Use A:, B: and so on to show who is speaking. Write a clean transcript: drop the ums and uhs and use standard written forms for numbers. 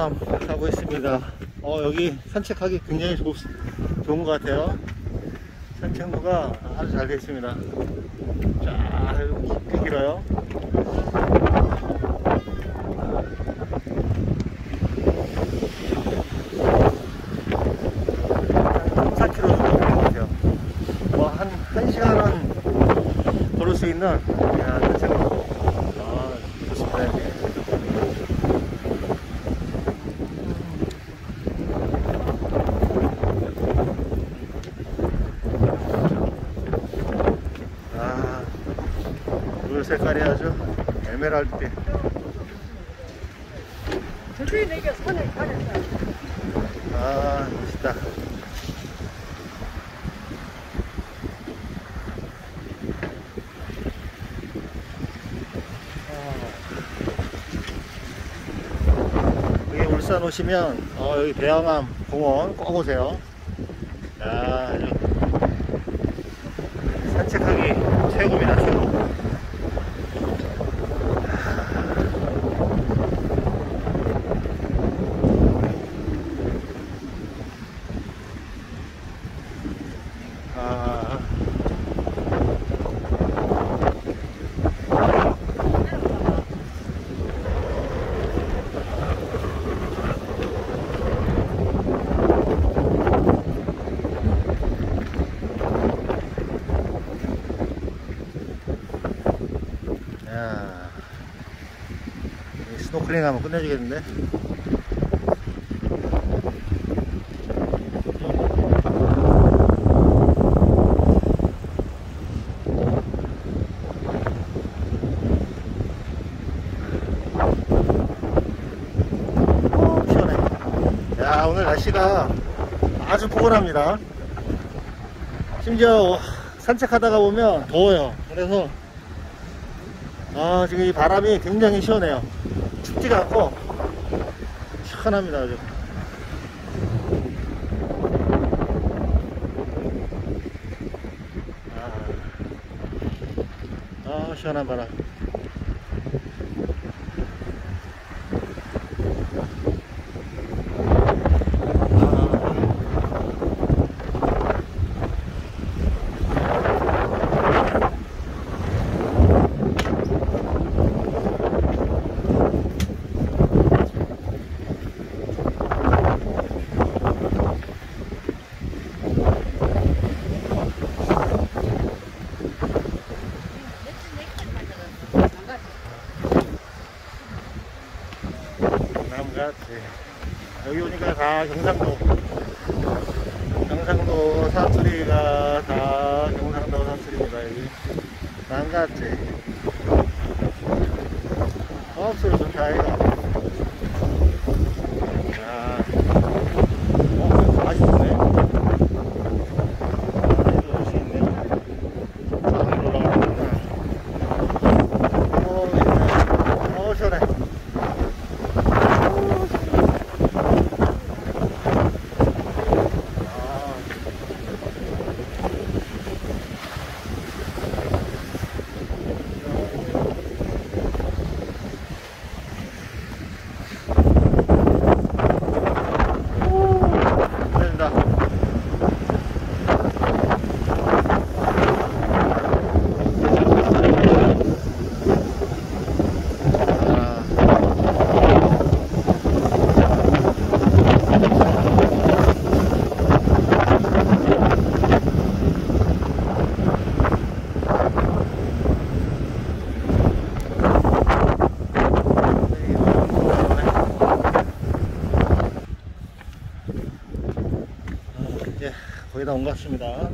A: 대양암 가고 있습니다. 여기 산책하기 굉장히 좋은 것 같아요. 산책로가 아주 잘 되어 있습니다. 쫙 깊이 길어요. 한 4km 정도 되는 것 같아요. 한 1시간은 걸을 수 있는 산책로. 좋습니다. 물 색깔이 아주 에메랄드빛.
B: 저기 내가 산을 가렸어.
A: 멋있다. 여기 울산 오시면 여기 대양암 공원 꼭 오세요. 아주 산책하기 최고입니다. 최고. 스노클링 하면 끝내주겠는데? 시원해. 야, 오늘 날씨가 아주 포근합니다. 심지어 산책하다가 보면 더워요. 그래서 지금 이 바람이 굉장히 시원해요. 춥지가 않고 시원합니다. 아주. 시원한 바람. 여기 오니까 다 경상도 사투리가 다 경상도 사투리입니다. 여기 난같지. 소리 좋다 이거. 맛있네. 이거 맛있네. 방으로 올라가는구나. 시원해. 거의 다 온 것 같습니다.